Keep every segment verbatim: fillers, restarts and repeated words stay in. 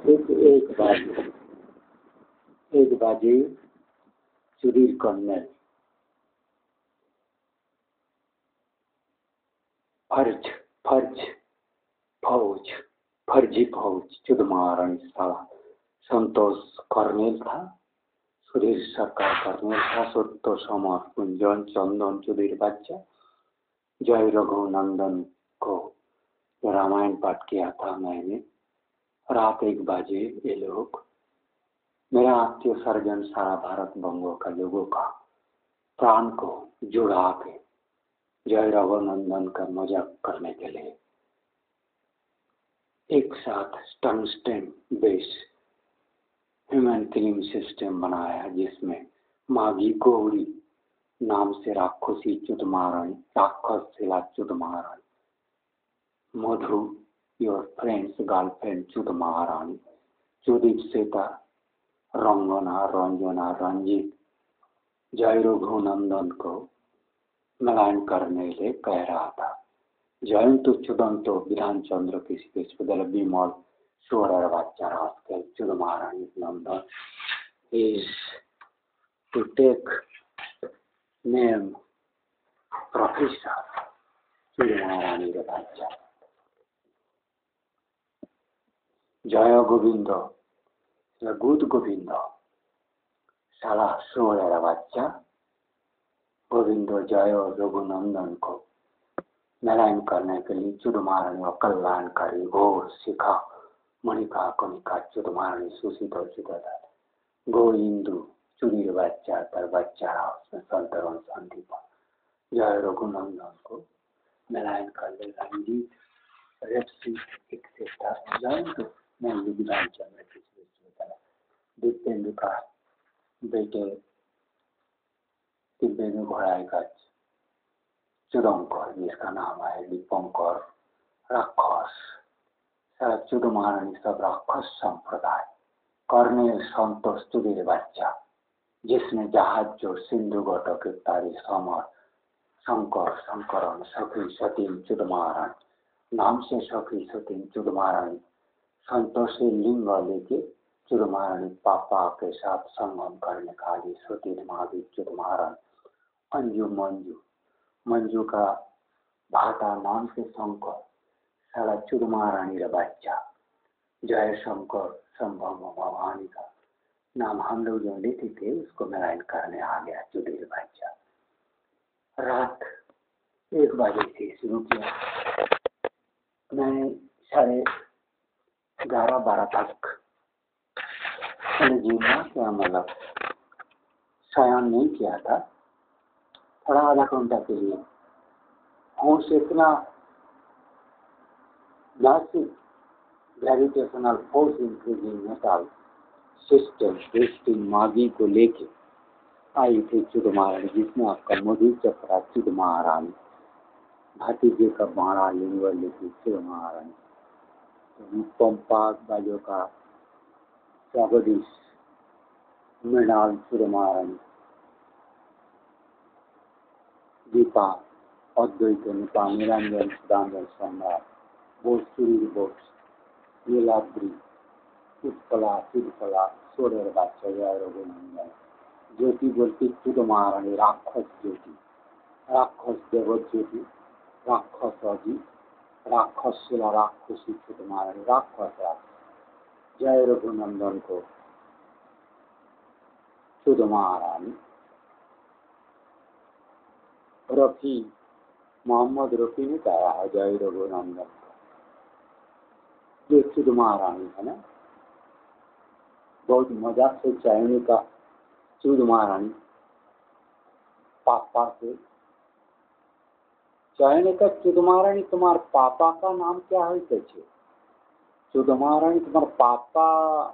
एक एक बाजी एक बाजी सुधीर कर्नल फर्ज फर्ज फौज फर्जी फौज चुदमारण साला संतोष कर्नेल था, सुधीर सरकार कर्नेल था, सत्य समर कुंजन चंदन चुधीर बच्चा जय रघुनंदन को रामायण पाठ किया था मैंने। रात एक बजे ये लोग मेरा आत्मीय सर्जन सारा भारत बंगों का लोगों का प्राण को जुड़ा के जय रघुनंदन का मजाक करने के लिए एक साथ tungsten base human killing system बनाया, जिसमें मागी गौरी नाम से राक्षसी चुदमारण राक्षस शिला चुदमारण, मधु योर फ्रेंड्स गर्लफ्रेंड चुदमारण, चुदीप्सिता रंगना रंजना रंजीत जय रघुनंदन को मिलान करने ले कह रहा था। जयंतु चुदंतो विधान चंद्र किसी विश्वविद्यालय विमल सोलर बच्चा रास्कल चुदमारण Nandan is to take name professor चुदमारानी रे बच्चा जय गोविंद गुद गोविंद साला सोलर बच्चा गोविंद जय रघुनंदन को नारायण करने के लिए चुदमारणी और कल्याणकारी घोर शिखा मणिका कनिका चुदमारणी सुशीत और चुदर गो इंदु चुदीर बच्चा तर बच्चा संतरण संदीप जय रघुनंदन को नारायण कर ले रंजीत रेपसी एक्सेट्रा जयंत नंदी विधान चंद्र विश्वविद्यालय दीपेंद्र का बेटे दिव्येंद्र घोड़ाई का चुदंकर जिसका नाम है दीपंकर राक्षस सारा चुदमारणी सब राक्षस संप्रदाय कर्नेल संतोष चुदीर बच्चा जिसने जहाज जो सिंधु घटक तारी समर शंकर शंकरन सखी सतीन चुदमारण नाम से सखी सतीन चुदमारण संतोषी लिंग लेके चुदमारणी पापा के साथ संगम करने का लिए सतीन महावीर चुदमारण अंजू मंजू मंजू का भाटा नाम से शंकर साला चुदमारानी रा बच्चा जय शंकर संभव भवानी का नाम हम लोग जो लेते थे उसको नारायण करने आ गया चुदीर बच्चा। रात एक बजे से शुरू किया, मैंने साढ़े ग्यारह बारह तक जीना क्या मतलब शयन नहीं किया था, थोड़ा आधा घंटा के लिए होश इतना massive gravitational force increasing metal system testing मागी को लेके आई थी चुदमारण, जिसमें आपका मधु चक्रा चुदमारण भातीजे का बाणा लिंगर लेके चुदमारण पंपा बाजो का जगदीश मृणाल चुदमारण दीपा अद्वैत निपा निरंजन सुदांजन सम्राट बोस सुरीर बोस नीलाद्री उत्पला चिदकला सोरेर बच्चा जय रघुनंदन ज्योति बोलती चुदमारणी राक्षस ज्योति राक्षस देव ज्योति राक्षस अजीत राक्षस शिला राक्षसी चुदमारणी राक्षस राक्षस जय रघुनंदन को चुदमारणी रफी मोहम्मद रफी ने कहा है जय रघुनंदन ये चुदमारानी है ना, बहुत मजाक से चाइनी का चुदमारानी पापा से चाइनी का चुदमारानी तुम्हारे पापा का नाम क्या है कैसे चुदमारानी तुम्हारे पापा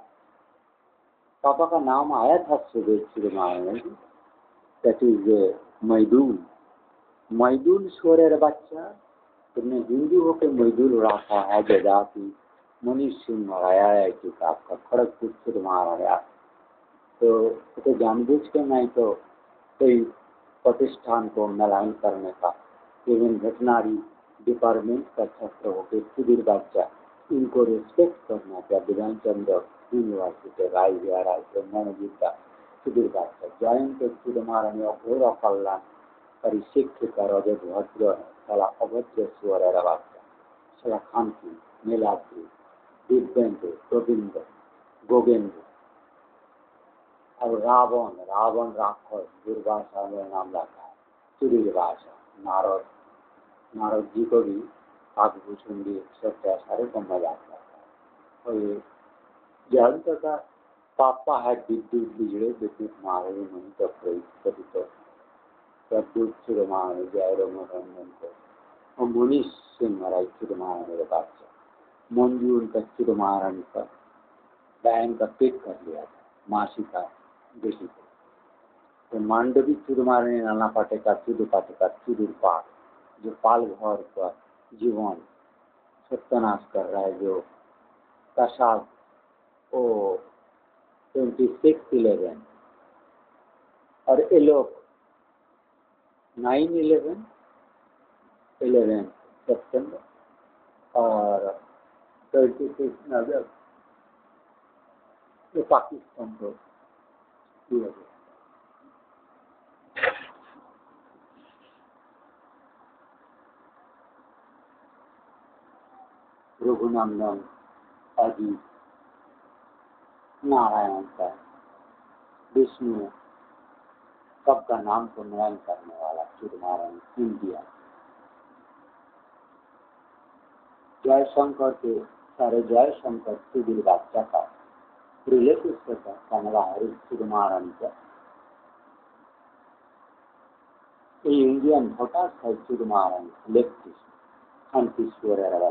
पापा का नाम आया था सुबह चुदमारानी दैट इज मैदूल मैदूल सोरेर बच्चा तुमने हिंदू होकर मैदूल रखा है जजाति मनीष सिंह मराया है किताब का खड़गपुर चुदमाराया तो तो जानबूझ के नहीं तो कोई प्रतिष्ठान को नारायण करने का इवन वेटनरी डिपार्टमेंट का छात्र होकर चुदीर बच्चा इनको रिस्पेक्ट करना क्या विधान चंद्र यूनिवर्सिटी राय राय ब्रह्मणगीता सुधीर बादशाह जयंत चुर महारानी अघोर कल्याण परिशिक्षित रजत भद्र साला अभद्र स्वर बादशाह साला खानकी नीलाद्री दिव्येंद्र गोविंद गोविंद अब रावण रावण राक्षस दुर्वासा में नाम रखा है सुधीर भाषा नारद नारद जी को भी काकभूषण भी सत्या सारे को मजाक करता है। और ये जयंत का पापा है विद्युत बिजड़े विद्युत मारे नहीं तो कभी तो प्रद्युत चिरमाने जय रमन को और मुनीष सिंह महाराज चिरमाने के बादशाह मंजू उनका चिरमारण का बहन का पेट कर लिया था मासी का बेटी को तो मांडवी चुरमारणी नाना पाटेकर चुदु पाटेकर चुदुर पाठ जो पाल घर पर जीवन सत्यानाश कर रहा है जो कसाब ओ ट्वेंटी सिक्स इलेवन और ये लोग नाइन इलेवन इलेवन सेप्टेम्बर और ट्वेंटी सिक्स नवंबर ये पाकिस्तान को दिया गया। रघुनंदन अजीत नारायण का विष्णु सबका नाम को न्याय करने वाला चिरनारायण इंडिया जयशंकर के सारे जयशंकर सुधीर बादशाह का रिलेटिव था कमला हरि चिरनारायण का इंडियन छोटा सा चिरनारायण लेफ्टिस्ट अंतिश्वर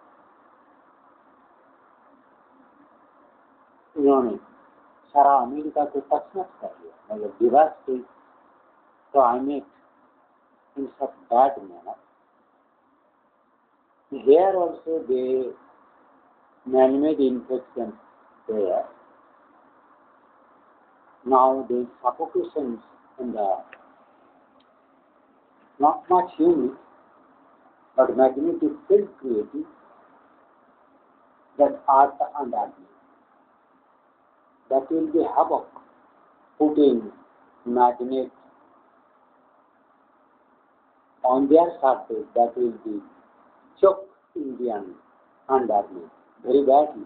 उन्होंने सारा अमेरिका को तकलीफ कर दिया मतलब डिवास्टेट क्लाइमेट इन सब bad manner here also they man-made infection there now the suffocations in the not much humid but magnetic field creating that earth and atmosphere that will be havoc, putting magnet on their surface that will be choke Indian underneath very badly.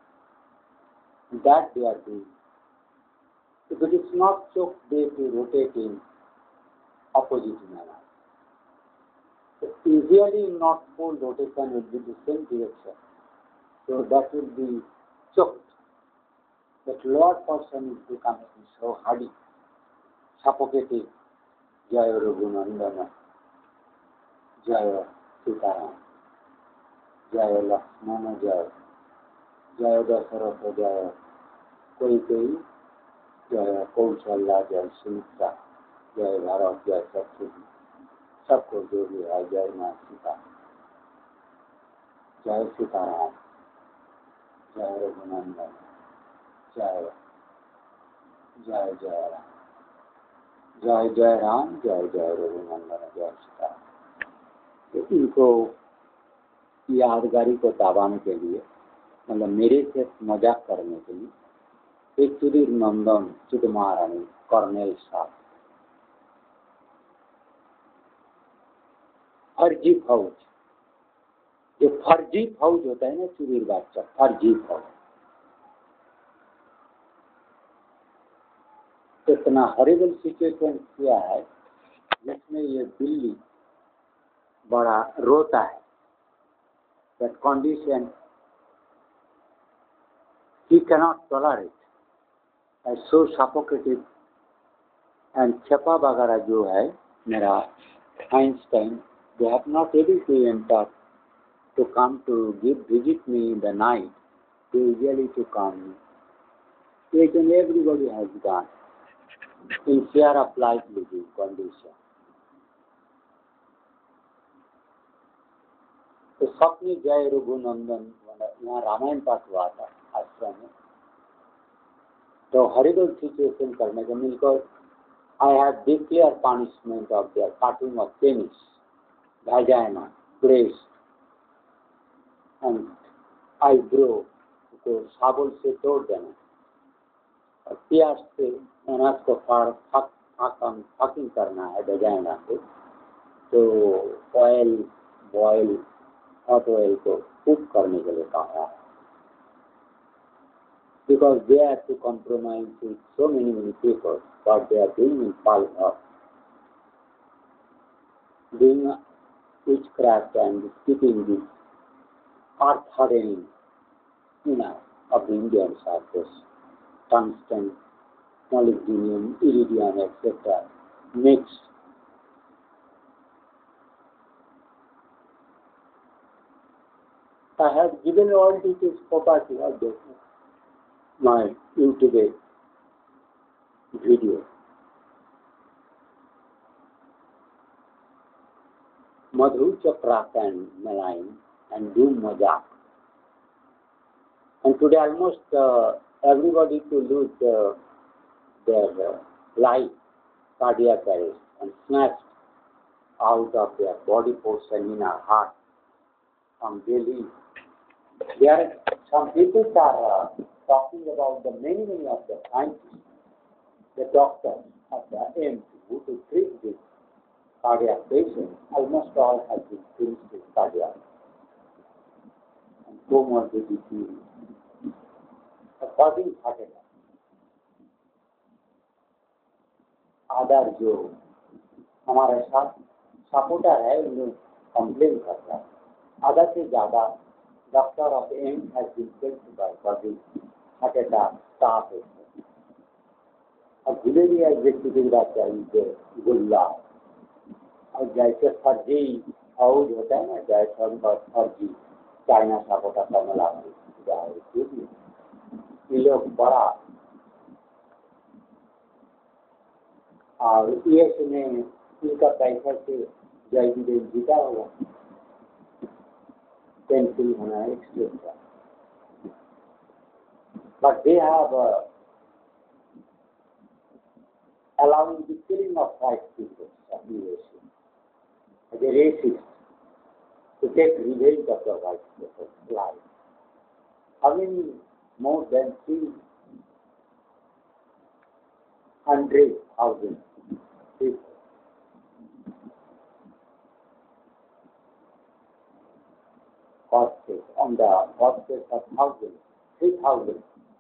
That they are doing. If it is not choked, they will rotate in opposite manner. So usually not full rotation will be the same direction. So that will be choked. That lower portion is becoming so hardy, suffocating. Jaya Raghunandana, Jaya Sitaram, Jaya Lakshmana Jaya, Jaya Dasharatha Jaya, कोई कोई जय कौशल्या जय सुमित्रा जय भारत जय सत्सुजी सबको जो भी है जय माँ सीता जय सीताराम जय रघुनंदन जय जय जय राम जय जय राम जय जय रघुनंदन जय सीताराम। इनको यादगारी को दबाने के लिए मतलब मेरे से मजाक करने के लिए एक सुधीर नंदन चिद महारानी कर्नेल साहब फर्जी फौज जो फर्जी फौज होता है ना सुधीर बादशाह फर्जी फौज इतना हॉरिबल सिचुएशन किया है जिसमें ये दिल्ली बड़ा रोता है that condition he cannot tolerate as so suffocated and छपा वगैरह जो है मेरा Einstein they have not able to enter to come to give visit me in the night they usually to come each and everybody has gone in fear of life living condition तो स्वप्न जय रघुनंदन यहाँ रामायण पाठ हुआ था आश्रम में तो हॉरिबल सिचुएशन करने के मिलकर I have declare punishment of their cutting off penis vagina breast and eyebrow को शाबल से तोड़ देना और प्याज से अनाज को फाड़ फाक फाकम फाकिंग करना है वजाइना से, तो ऑयल बॉयल हॉट ऑयल को कुक करने के लिए कहा है, because they have to compromise with so many many people what they are doing in Palma, doing witchcraft and keeping this earth hardening, you know, of the Indian surface, tungsten, molybdenum, iridium, et cetera mixed. I have given all details property of this, my YouTube video. Madhu Chakra and Malign and do Majak. And today almost uh, everybody to lose uh, their uh, life, cardiac arrest, and snatched out of their body portion in our heart from Delhi. There are some people are uh, talking about the many, many of the scientists, the doctors of the A I M S who to treat this cardiac patients, almost all have been finished with cardiac and comorbidity, causing heart attack. आधार जो हमारे साथ supporter है उन्हें complain करता है, आधा से ज़्यादा doctor of AIIMS has been killed by causing heart attack, staff है और धीरे धीरे व्यक्ति बात चाहिए गुल्ला और जैसे फर्जी आउज होता है ना, जैसे फर्जी चाइना सपोर्टर का मिला ये लोग बड़ा और ये सुने इनका पैसा से जय विदेश जीता होगा पेंसिल होना एक्सप्रेस का, but they have uh, allowing the killing of white people of the nation as a racist to take revenge of the white people's life. How many more than three hundred thousand people corpses on the corpses of thousands, three thousand,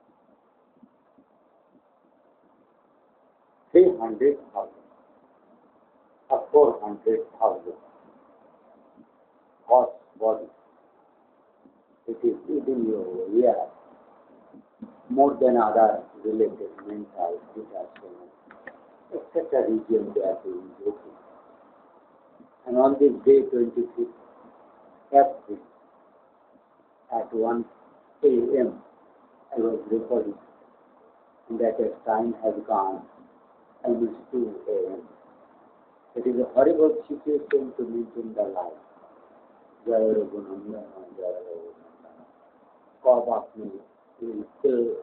three hundred thousand, or four hundred thousand corpse bodies. It is eating your ear more than other related mental disasters, et cetera region they are doing joking. And on this day, twenty-fifth April, at one A M, I was recording, and that as time has gone, almost two A M. It is a horrible situation to maintain the life. Jaya Gunamya, Jaya God of me will kill,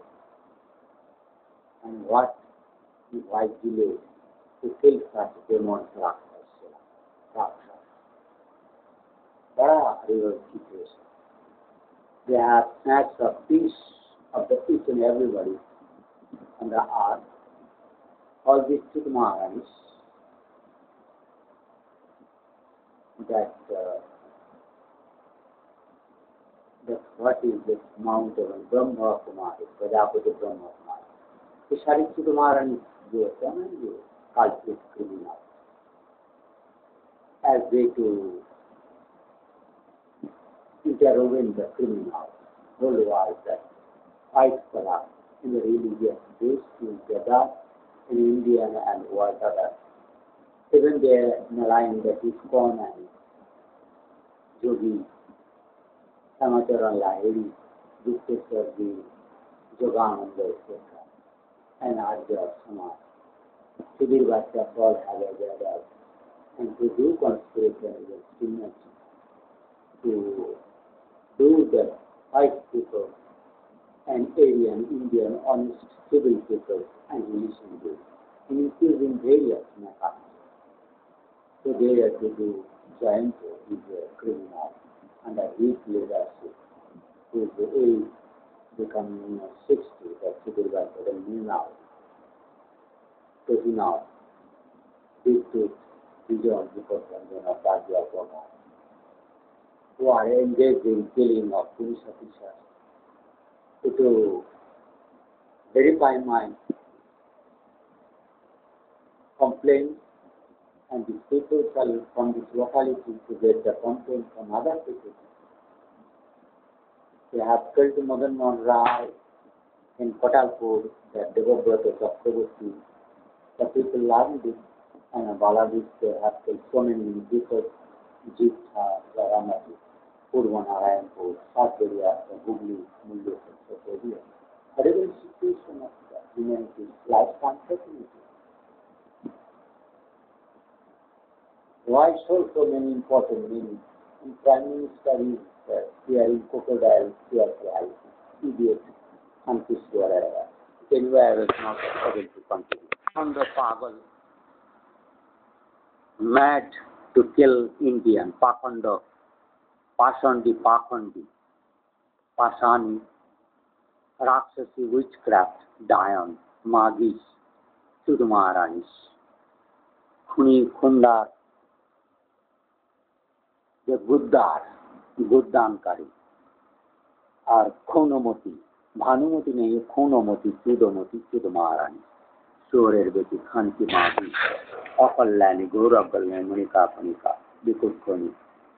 and what if I delay to kill such demons Rakshas? Bada real situation. They have snatched a piece of the each and everybody on the earth. All these Chitmaharans that uh, that what is this mountain Brahma Kumari, Prajapati Brahma Kumari. ये सारी Chitmaharani जो होते हैं ना ये culprit criminal, as they to intervene the criminal worldwide that fight for us in the religious base in Jada, in India and whatever. Even they malign the ISKCON and Yogi, Samachara Lahiri, Dukkeswarji, Yogananda, et cetera, and Arya Samaj. Sudhir Bhattacharya all have gathered and to do conspiration against humans, to do the white people and Aryan, Indian, honest, civil people and religion groups, including various methods. So they are to do joint with the criminal under weak leadership His age becoming sixty, that's Sudhir Bhatta, then now, taking out Vidyut Bijoy Vipassana Bhagya Brahma, who are engaged in killing of police officers. To verify my complaint, and the people shall from this locality to get the complaint from other people. They have killed Madan Mohan Rai in Patalpur, that Devabrata Chakraborty. The people learned it, and Balaji they have killed so many people, Jitha, Ramati, Purvanarayanpur, Satberia, Hubli, Mulyo, Satberia. A real situation of the humanity, lifetime facility. Why so so many important meanings? In Prime Minister is uh, hearing crocodile, tears eyes, idiot, confused whatever. Anyway, I was not able to continue. On the Pagal, mad to kill Indian, Pakanda, Pasandi, Pakandi, Pasani, Rakshasi, witchcraft, Dayan, Magis, Sudhamaranis, Khuni, Khundar, the Guddar, Guddankari, or Khonomoti, Bhanumati nehi, Khonomoti, Chudomoti, Chudamaharani, Surer Beti, Khanki Mati, Akalani, Gauragalani, Munika Panika, Bikutkoni,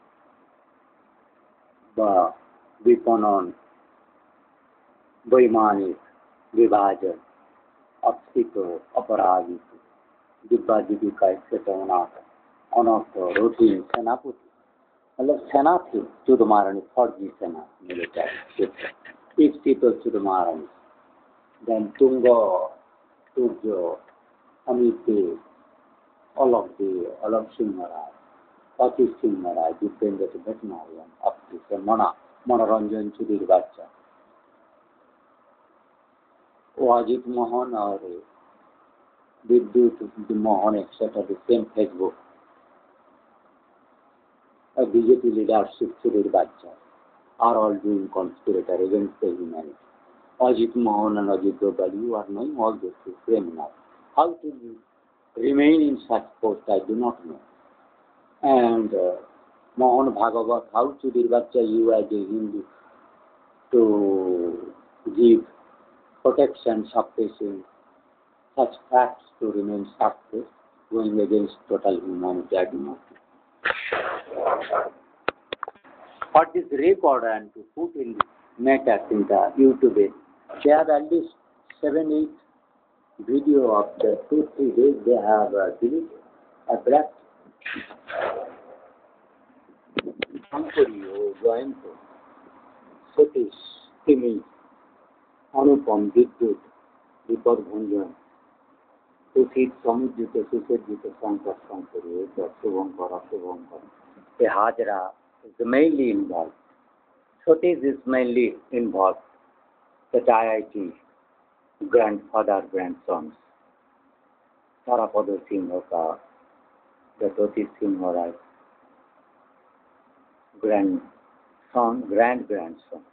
Ba, Biponon, Baimanik, Vivajan, Apsito, Aparajit, Dibba Dibika, et cetera. Anakta, Roti, Senaputi. मतलब सेना थी चुदमारणी फौजी सेना military fifty तो चुदमारणी then तुंगो तुर्जो अमिते अलग दे अलग सिंहराय अति सिंहराय दीपेंद्र से भेटनारियन अब से मना मनोरंजन सुधीर बाच्चा अजित मोहन और Vidyut Mohan etcetera the same Facebook A B J P leadership Sudhir Bhatta are all doing conspirator against the humanity. Ajit Mohan and Ajit Doval, you are knowing all this is criminal. How to remain in such post, I do not know. And uh, Mohan Bhagavat, how Sudhir Bhatta, you as a Hindu, to give protection, suppressing such facts to remain suppressed, going against total humanity, I do not know. What is record and to put in matters in the YouTube, they have at least seven, eight video of the two, three days they have uh, deleted, abstract. Sankariyo, Jayanto, Satish, Timi, Anupam, Vidyut, Dipad Bhanjan, Sushit, Samudjita, Sushajita, Sankar, Sankariyo, Shubhankar, Shubhankar. The Hajra is mainly involved. Satish is mainly involved. The I I T, grandfather, grandsons. Tarapada Singha ka, the Satish Singha Rai, grandson, grand-grandson.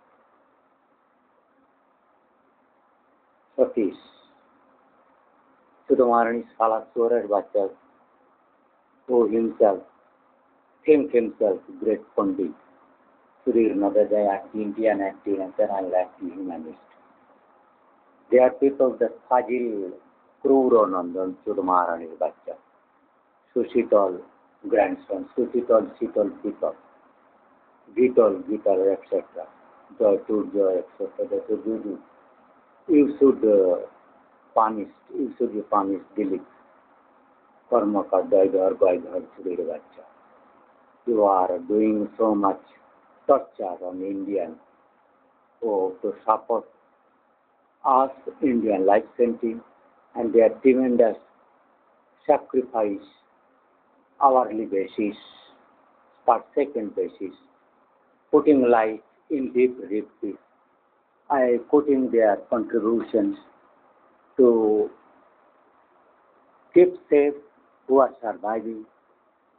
Satish. Sudhamarani Sala Surer Bhatta, who himself think himself great Pandit, Sudhir Nadajaya, Indian anti-national anti-humanist. They are people that Fajil Kruranandan Sudhamarani Bhatta, Sushital grandson, Sushital Sital Sital, Gital Gital, et cetera. Joy to Joy, et cetera. That you you should uh, punish, you should be punished, delete. Karma ka daidhar gaidhar Sudhir Bhatta. You are doing so much torture on Indian oh, to support us, Indian life sentence, and they are tremendous sacrifice, hourly basis, per second basis, putting life in deep risk. I putting their contributions to keep safe who are surviving.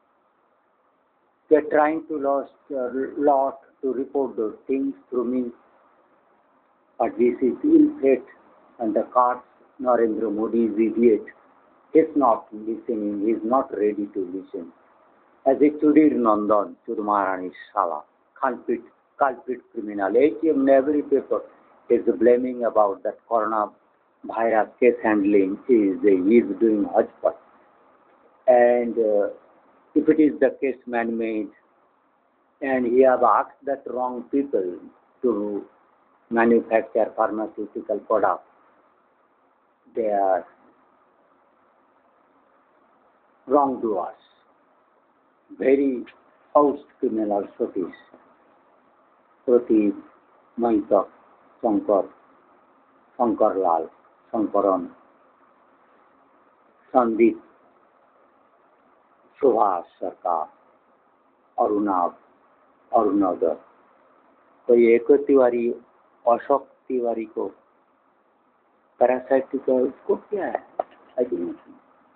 They are trying to lost a lot to report those things through me. But this is ill fate, and the cards Narendra Modi is idiot. He is not listening, he is not ready to listen. As a Chudir Nandan, Chudumarani Shala, culprit, culprit criminal, A T M in every paper is blaming about that coronavirus case handling is he is doing hodgepodge. And uh, if it is the case man-made, and he have asked that wrong people to manufacture pharmaceutical products, they are wrongdoers, very house criminal Satish, Pratik, Mahitak, Shankar, Shankar Lal, Shankaran, Sandeep, Subhash Sarkar, Arunabh, Arunoday, कोई एक तिवारी, अशोक तिवारी को parasite का उसको क्या है? I don't know.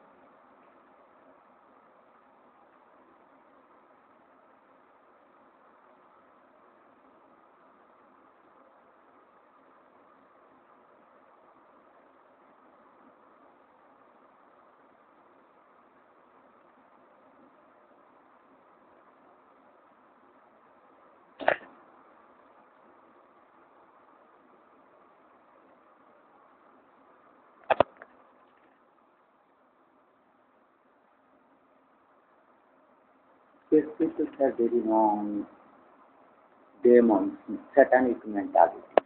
These people have very wrong demons, satanic mentality.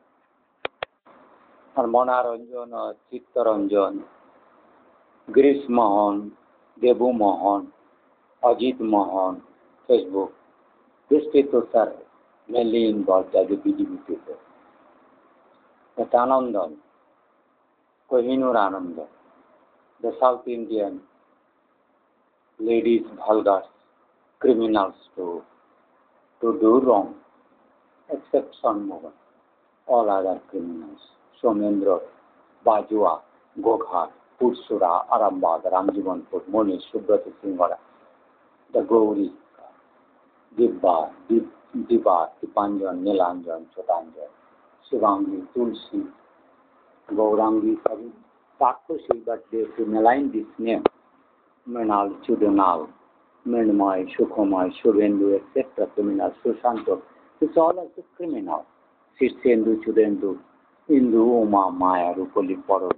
আর Manoranjan, Chittaranjan, Girish Mohan, Debu Mohan, Ajit Mohan, Facebook. These people are mainly involved as a B J P people. But Anandan, Kohinoor Anandan, the South Indian ladies, vulgar criminals to, to do wrong, except Shanmugam, all other criminals. Somendra, Bajua, Gokha, Pursura, Arambad, Ramjivanpur, Moni, Subrata Singhara, the Gauri, Dibba, Diba, Dipanjan, Nilanjan, Chotanjan, Shivangi, Tulsi, Gaurangi, Takushi, but they to malign this name, Menal, Chudunal, Menmai, Sukhomai, Shuvendu, et cetera, criminal, Sushanto, it's all as a criminal. Sitsendu, Chudendu, Indu, Uma, Maya, Rupoli, Porodi.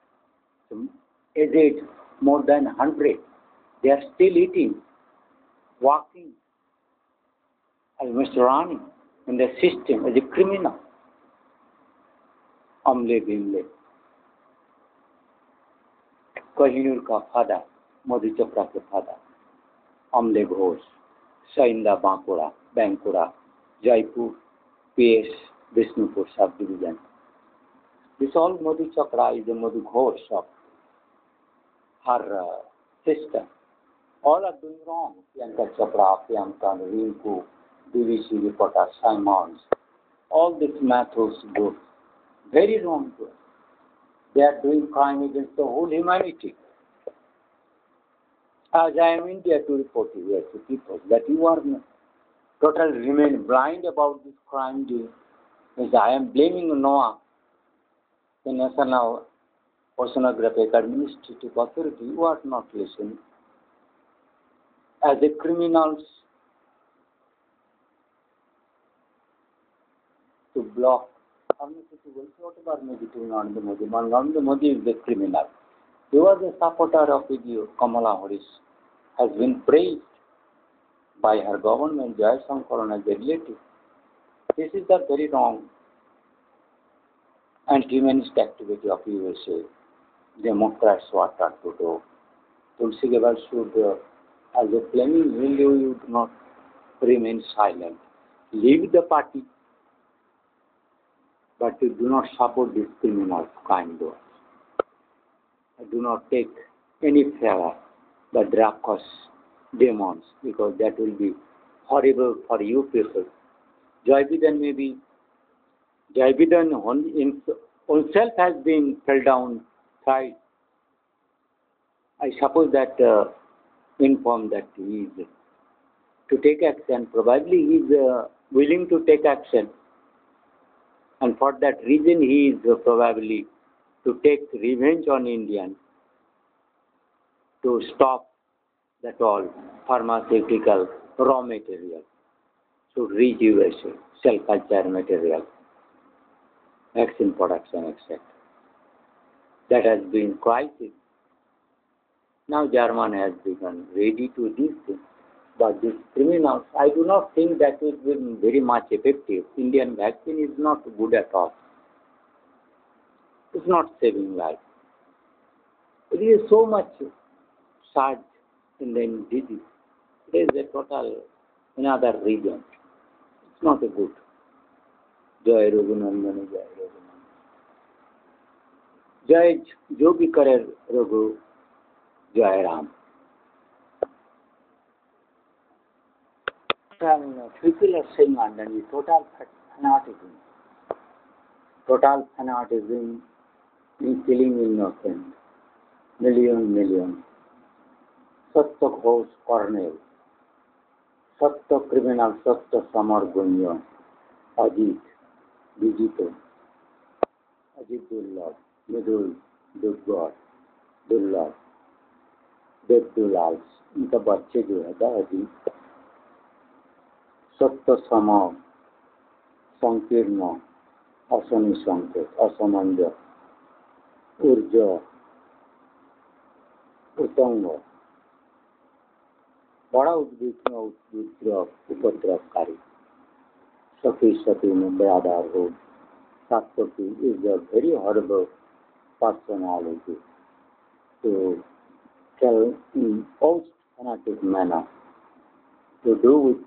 Aged more than one hundred, they are still eating, walking as Mister Rani in the system as a criminal. Amle Bimle. Kohinoor ka father, Modi Chopra ke father. Amle Ghosh, Sainda Bankura, Bankura, Jaipur, P S, Vishnupur subdivision. This all Modi Chopra is a Modi Ghosh of her uh, sister. All are doing wrong. Priyanka Chopra, Priyanka, Rinku, D V C reporter, Simons. All these methods do very wrong. They are doing crime against the whole humanity. As I am India to report here to people that you are totally remain blind about this crime doing. As I am blaming NOAA, the National Oceanographic Administrative Authority, you are not listening. As a criminals to block, whatever may be doing on the Modi, Narendra Modi is the criminal. He was a supporter of video. Kamala Harris has been praised by her government, Jai Sankaran, as a relative. This is the very wrong anti-humanist activity of U S A. Democrats what are to do. Tulsi Gabbard should, uh, as a flaming Hindu, you do not remain silent. Leave the party, but you do not support these criminals, crime doers. Do not take any favor the Dracos demons, because that will be horrible for you people. Joy Biden may be, Joy Biden himself has been fell down thrice. I suppose that uh, informed that he is to take action. Probably he is uh, willing to take action. And for that reason, he is probably to take revenge on Indians to stop that all pharmaceutical raw material should reach U S A, cell culture material, vaccine production, et cetera. That has been crisis. Now German has become ready to this thing. But these criminals, I do not think that it will be very much effective. Indian vaccine is not good at all. It's not saving life. It is so much surge in the disease. It is a total another region. It's not a good. Jai Raghunandana, Jai Raghunandana. Jai जो भी करे Raghu Jai Ram. People are saying underneath total fanaticism. Total fanaticism in killing innocent. Million, million. Satya Ghosh Cornell. Satya criminal, Satya Samar Gunyan. Ajit, Vijito. Ajit Dullah. Midul, Duggar, Dullah. देव दुलाल इनका बच्चे जो है दादी सत्य सम संकीर्ण असनिसंकेत असमंजस ऊर्जा उतंग बड़ा उद्विग्न उद्विग्रह उपद्रवकारी सखी सती में बेआदार हो सात्विकी is a very horrible personality to tell in most fanatic manner to do with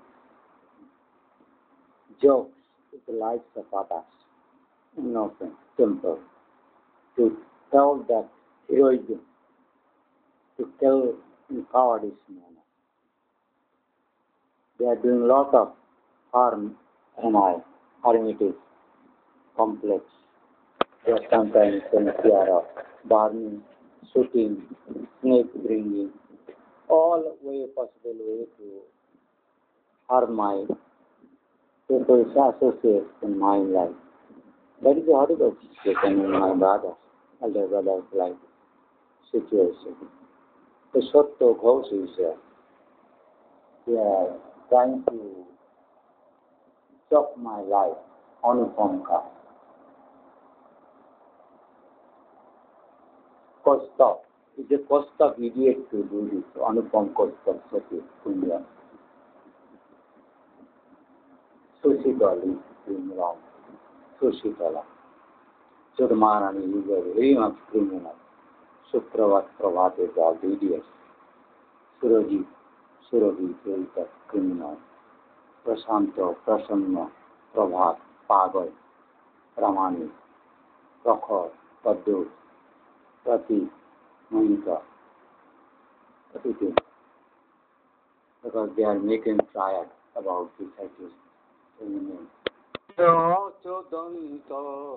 jokes with the lives of others, innocent, simple, to tell that heroism, to tell in cowardice manner. They are doing a lot of harm and I, hermitage, complex. They are sometimes in fear of burning, shooting, snake bringing, all way possible way to harm my people's associates in my life. That is a horrible situation in my brothers, elder brothers' life situation. The Satya Ghosh is uh, they are trying to stop my life on a phone call. Costa. It's a Costa idiot to do this. Anupam Costa, Sati, Punya. Sushitala is doing wrong. Sushitala. Sudhamarani is a very much criminal. Supravat Pravat is all the idiots. Surajit, Surabhi is a criminal. Prasanto, Prasanna, Prabhat, Pagal, Ramani, Prakhar, Paddu, Prati, Monica, everything. Because they are making triad about this accused. Chodanta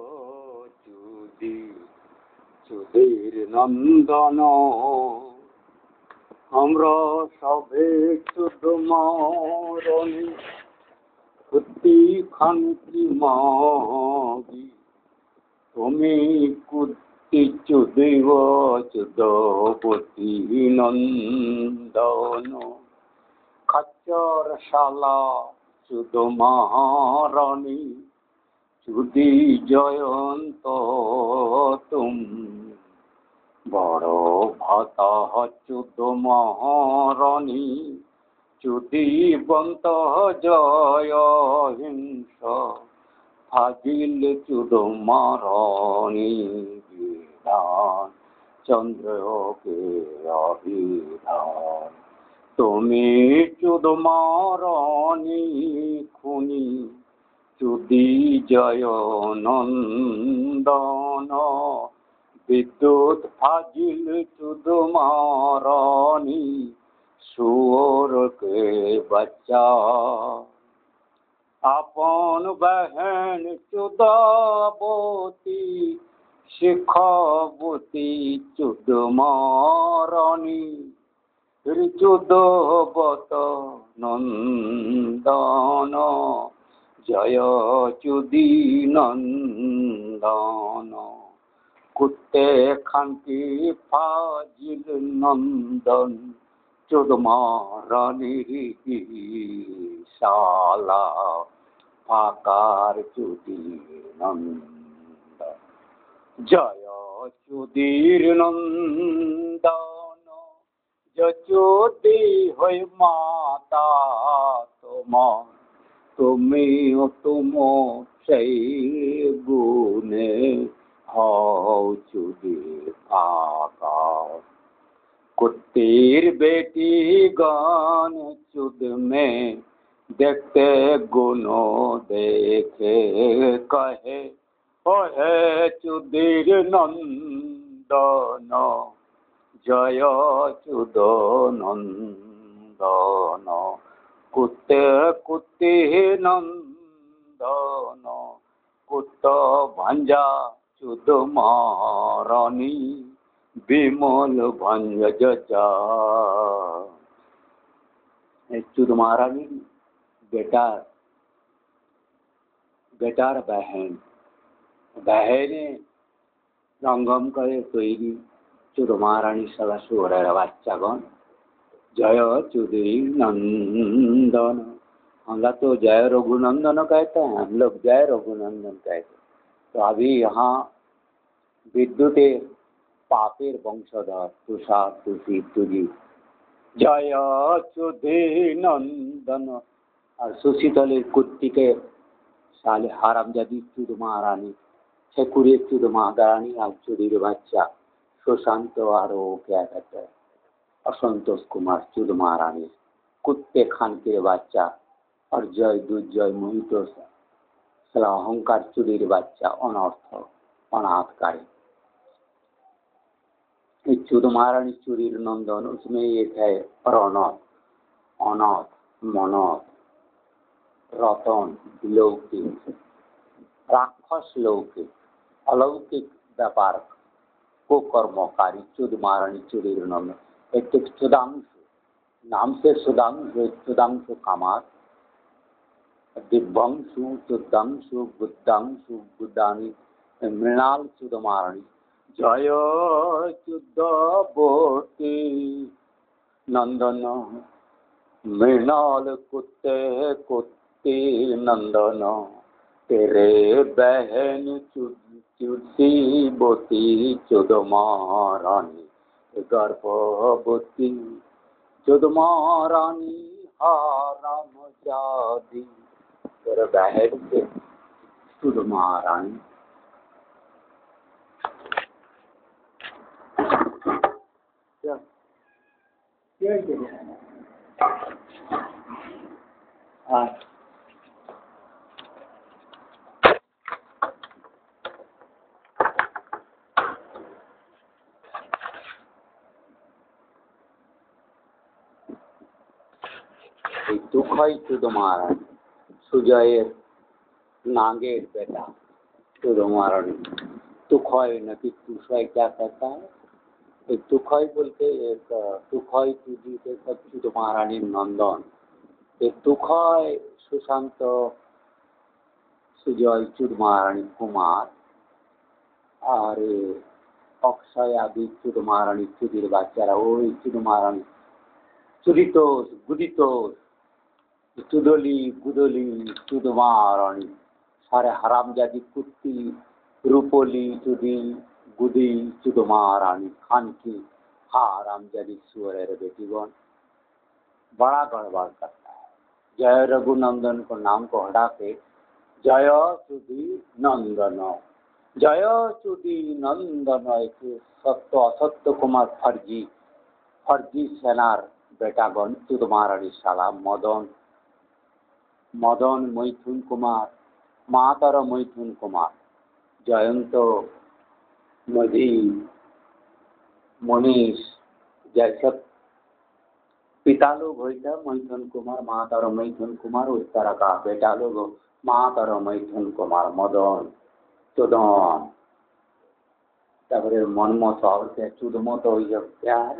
Chudi Chudir Nandana Amra Sabhe Chudumarani Kutti Khanti Magi Tumi Kutti Chudiva Chudapati Nandana Khachar Shala Chudumarani Chudi Jayanto Tum Baro Bhata Chudumarani Chudi Banta Jaya Hinsa Hajil Chudumarani Vidan Chandra Ke Avidan Tumi Chudumarani Khuni Chudi Jayanandana Vidyut Fajil Chudumarani Sur ke bachcha Apan Bahan Chudaboti Shikhaboti Chudumarani Chudabata Nandana जय चुदी नंदन कुत्ते खानकी फाजिल नंदन चुदमारानी शाला आकार चुदी नंदन जय चुदीर नंदन जचुदी हई माता तुम्हार তুমি তুম সেই গুণে হও চুদি আকার कुत्तीर बेटी गान चुद में देखते गुनो देखे कहे ओ है चुदीर नंदन जय चुद नंदन कुत्ते कुत्ती नंदन कुत्त भंजा चुद मारानी विमल भंज जचा चुद महारानी बेटा बेटार बहन बहने रंगम करे तैरी चुद महारानी सदा सुरेर बाच्चागण जय चुदी नंदन हम लोग तो जय रघुनंदन कहते हैं हम लोग जय रघुनंदन कहते हैं तो अभी यहाँ विद्युत पापेर वंशधर तुषा तुषी तुजी जय चुदी नंदन और सुशीतली कुत्ती के साले हारामजादी चुद महारानी छेकुरे चुद महारानी और चुदीर बच्चा सुशांत और वो क्या कहते हैं असंतोष कुमार चुद महारानी कुत्ते खान के बच्चा और जय दुर्जय मोहित अहंकार चुदीर बच्चा अनर्थ अनाथकारी चुद महारानी चुदीर नंदन उसमें एक है अनाथ अनाथ मनोथ रतन लौकिक राक्षस लौकिक अलौकिक व्यापार को कर्मकारी चुद महारानी चुदीर नंदन एक सुधांशु नाम से सुधांशु सुधांशु कामार दिव्यांशु चुदांशु बुद्धांशु बुद्धानी मृणाल चुद महारानी जय चुदबती नंदन मृणाल कुत्ते कुत्ती नंदन तेरे बहन चुदी बोती चुद महारानी गर्भवती चुद महारानी हाराम जादी तेरे बहन से चुद महारानी क्या हाँ दुखई चुद महारानी सुजयेर नागेर बेटा चुद महारानी तुखय नकी तुषय क्या कहता है एक तुखय बोलते एक तुखय तुझी के सब चुद महारानी नंदन एक तुखय सुशांत सुजय चुद महारानी कुमार और अक्षय आदि चुद महारानी चुदीर बाच्चारा वो चुद महारानी चुदितोष गुदितोष चुदली गुदली चुद महारानी सारे हरामजादी कुत्ती रूपोली चुदी गुदी चुद महारानी खान की हरामजादी सुअर बेटीगण बड़ा गड़बड़ करता है। जय रघुनंदन को नाम को हटा के जय चुदी नंदन जय चुदी नंदन एक सत्य असत्य कुमार फर्जी फर्जी सेनार बेटागण चुद महारानी शाला मदन मदन मैथुन कुमार मातर मैथुन कुमार जयंत मधी मनीष जैसे पिता लोग होते मैथुन कुमार मातर मैथुन कुमार उस तरह का बेटा लोग मातर मैथुन कुमार मदन चुदन तबरे मनमत और से चुदमत हो प्यार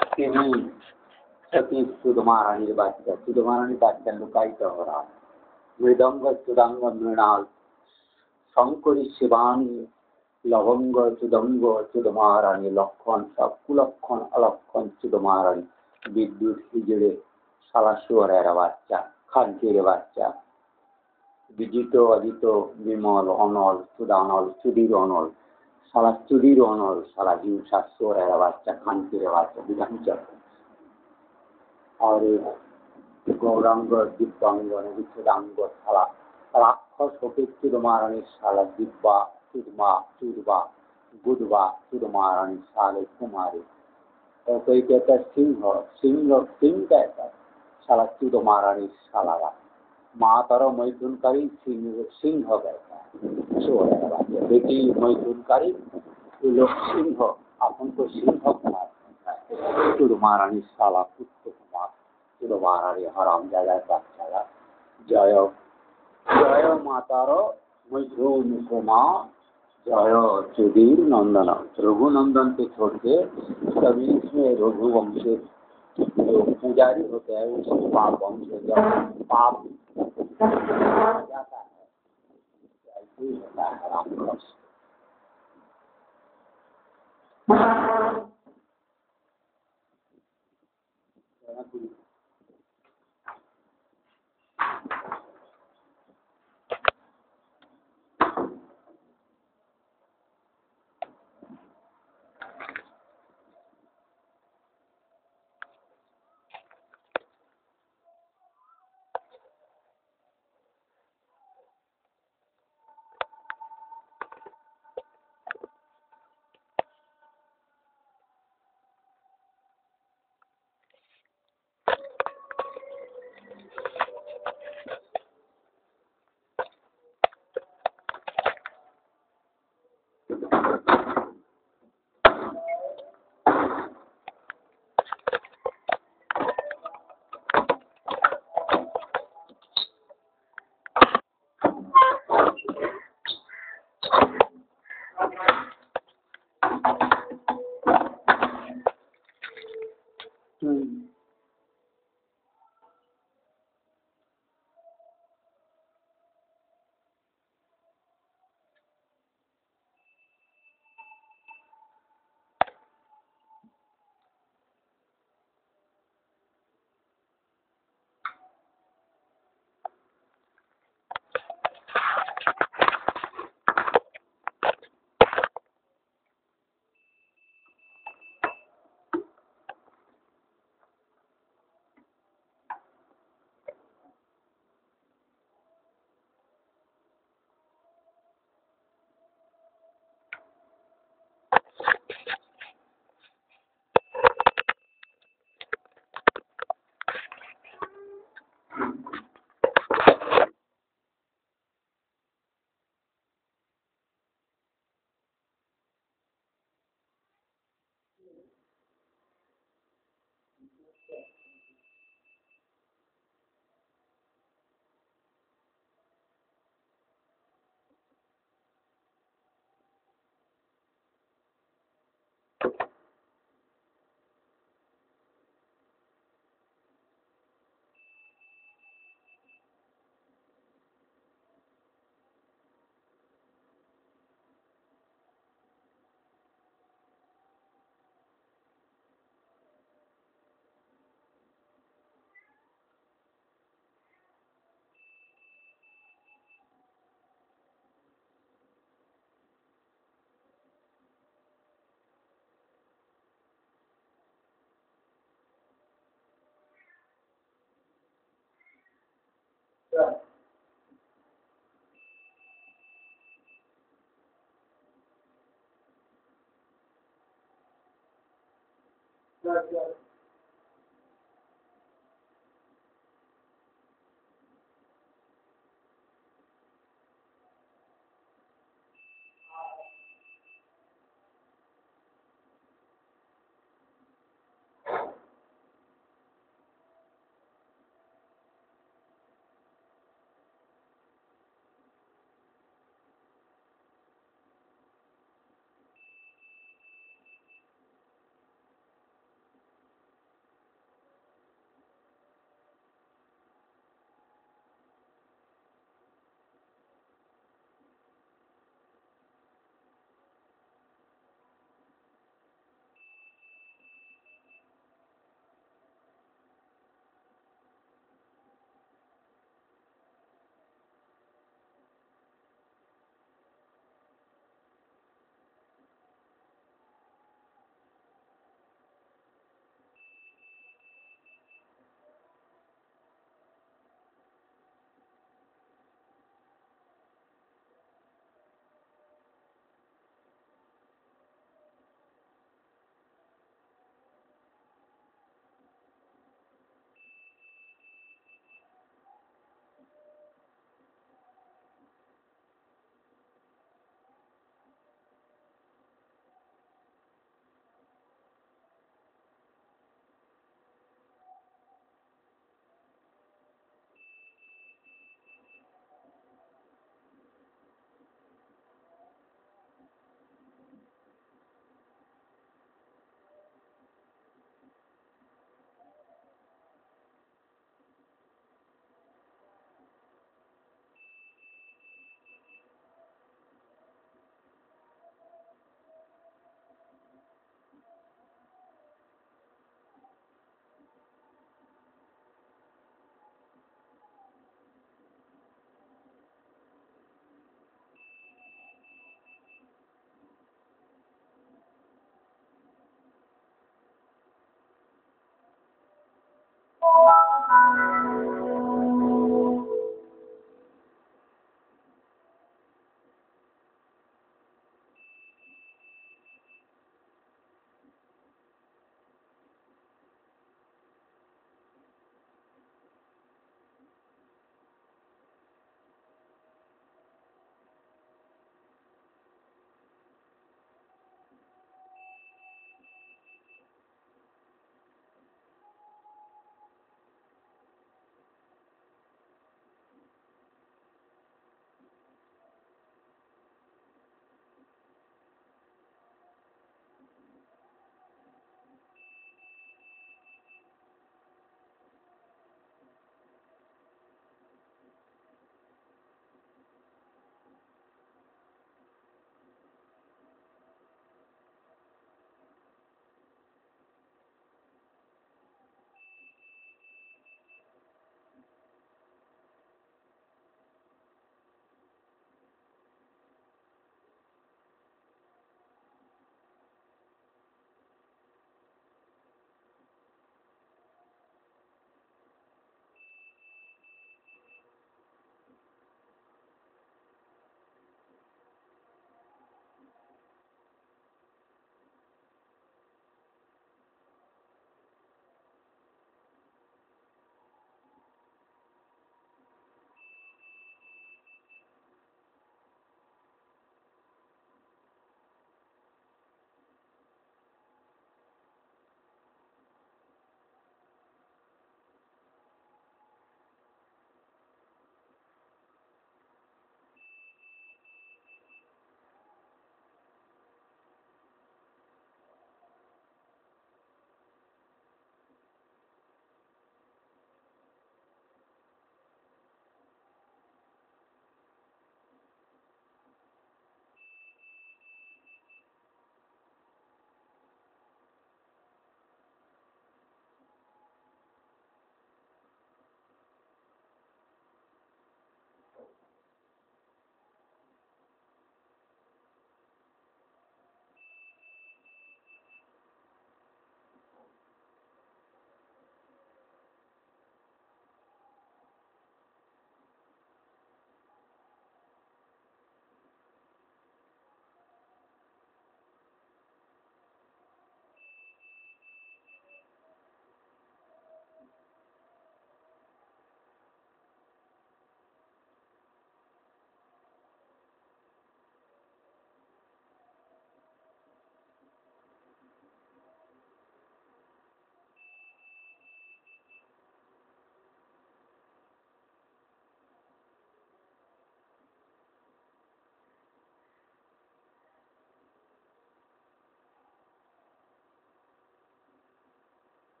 सती चुद महारानी बात चुद महारानी बात लुकाई तो हो रहा मृदंग चुदंग मृणाल शंकरी शिवानी लवंग चुदंग चुदमारानी लक्षण सब कुलक्षण अलक्षण चुदमारानी विद्युत हिजड़े शाला शुअरेर बाच्चा खानकिर बाच्चा विजित अजित विमल अनल चुदानल चुदिर अनल शाला चुदिर अनल शाला हिंसा शुअरेर बाच्चा खानकिर बाच्चा विधान चक्र और गौरांग दिव्यांग विच्छेदांग शाला राक्षस होके चुदमारानी शाला दिव्या चुदमा चुदबा गुदबा चुदमारानी शाले कुमारी और कोई कहता है सिंह सिंह सिंह कहता है शाला चुदमारानी शाला मातर मैथुनकारी सिंह सिंह कहता है बेटी मैथुनकारी ये लोग सिंह अपन को सिंह कुमार चुदमारानी शाला पुत्र कुमार चुदमारानी हराम जागा बाच्चा जय जय मातार मैथुन कुमार जय चुदीर नंदन रघुनंदन के छोड़ के सभी इसमें रघुवंशी जो पुजारी होते हैं उसको पाप वंश जब पाप जाता है ऐसे ही होता है रामकृष्ण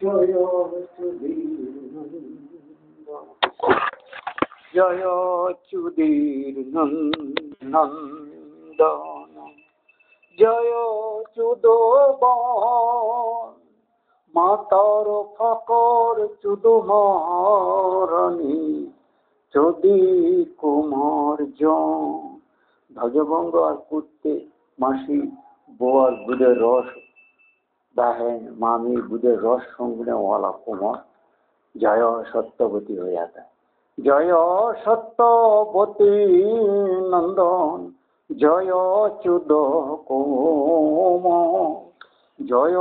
জয় চুদির নন্দন, জয় চুদির নন্দন, জয় চুদবন, মাতার ফকর চুদুমারণী, চুদি কুমার জন। ধ্বজভঙ্গ আর কুত্তে মাসি বোয়ার দুধের রস বাহেন মামি দুধের রস সঙ্গে ওয়ালা কুমার জয় সত্যবতী হয়ে যায়। জয় সত্যবতী নন্দন, জয় চুদ কুমার, জয়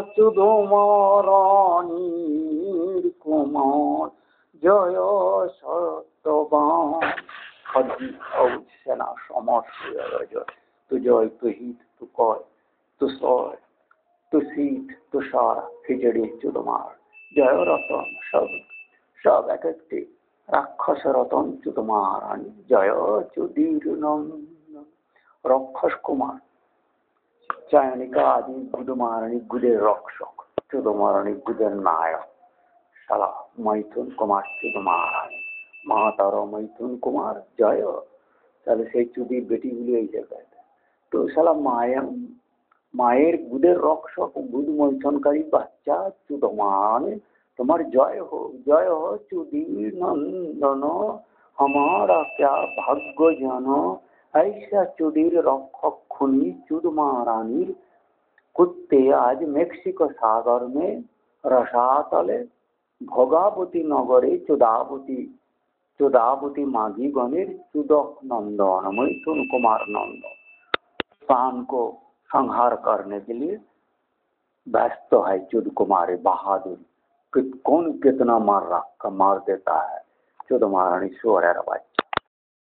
চুদুমারণীর কুমার, জয় সত্যবান। খদ্দি সেনা সমর্থ তু জয় তু হিত তু কয় তু সয় তু শীত তু সারা খিচড়ি চুদমার। জয় রতন সব সব এক একটি রাক্ষস রতন চুদমারানী, জয় চুদির নন্দন। রক্ষস কুমার চায়নিকা আদি গুদমারানী গুদের রক্ষক, চুদমারানী গুদের নায়ক। শালা মৈথুন কুমার চুদমারানী, মা তার মৈথুন কুমার জয়। তাহলে সেই চুদির বেটিগুলি এই জায়গায় তো শালা মায়ের মায়ের গুদের রক্ষক গুদ মৈথনকারী বাচ্চা চুদমারানী, তোমার জয় हो, জয় हो चुदीर नंदन, हमारा क्या भाग्य जानो, ऐसा चुदीर रक्षक खुनी चुदमारानीर कुत्ते आज मेक्सिको सागर में रसातले भोगावती नगरे चुदावती चुदावती माघी गणेर चुदक नंदन मैथुन कुमार नंदन पान को संहार करने के लिए व्यस्त है। चुद कुमार बहादुर कौन कितना मार रखा मार देता है। चुद महारानी सोरेर बच्चा